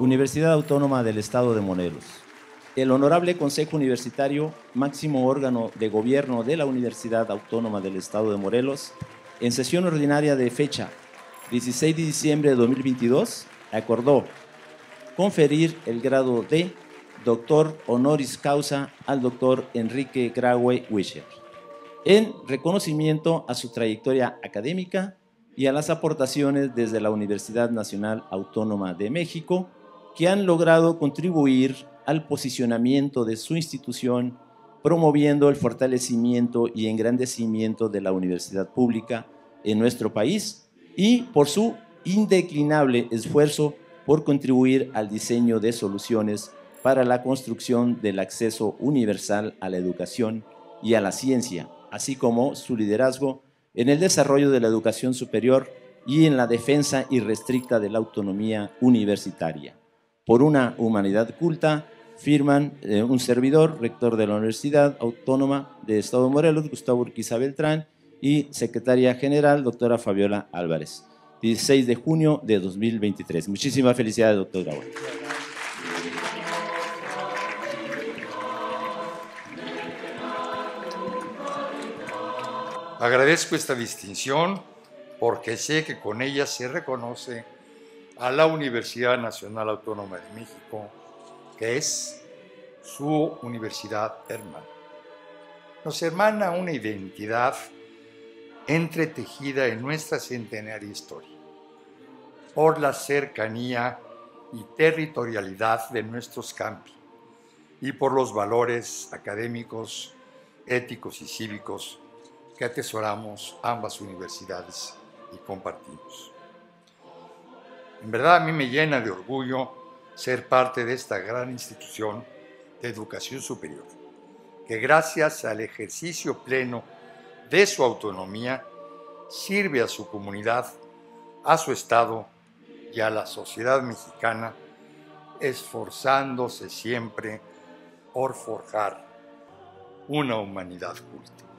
Universidad Autónoma del Estado de Morelos. El Honorable Consejo Universitario, máximo órgano de gobierno de la Universidad Autónoma del Estado de Morelos, en sesión ordinaria de fecha 16 de diciembre de 2022, acordó conferir el grado de doctor honoris causa al doctor Enrique Graue Wischer, en reconocimiento a su trayectoria académica y a las aportaciones desde la Universidad Nacional Autónoma de México que han logrado contribuir al posicionamiento de su institución, promoviendo el fortalecimiento y engrandecimiento de la universidad pública en nuestro país y por su indeclinable esfuerzo por contribuir al diseño de soluciones para la construcción del acceso universal a la educación y a la ciencia, así como su liderazgo en el desarrollo de la educación superior y en la defensa irrestricta de la autonomía universitaria. Por una humanidad culta, firman un servidor, rector de la Universidad Autónoma del Estado de Morelos, Gustavo Urquiza Beltrán, y secretaria general, doctora Fabiola Álvarez. 16 de junio de 2023. Muchísimas felicidades, doctor Graue. Agradezco esta distinción porque sé que con ella se reconoce a la Universidad Nacional Autónoma de México, que es su universidad hermana. Nos hermana una identidad entretejida en nuestra centenaria historia, por la cercanía y territorialidad de nuestros campi y por los valores académicos, éticos y cívicos que atesoramos ambas universidades y compartimos. En verdad, a mí me llena de orgullo ser parte de esta gran institución de educación superior, que gracias al ejercicio pleno de su autonomía sirve a su comunidad, a su Estado y a la sociedad mexicana, esforzándose siempre por forjar una humanidad culta.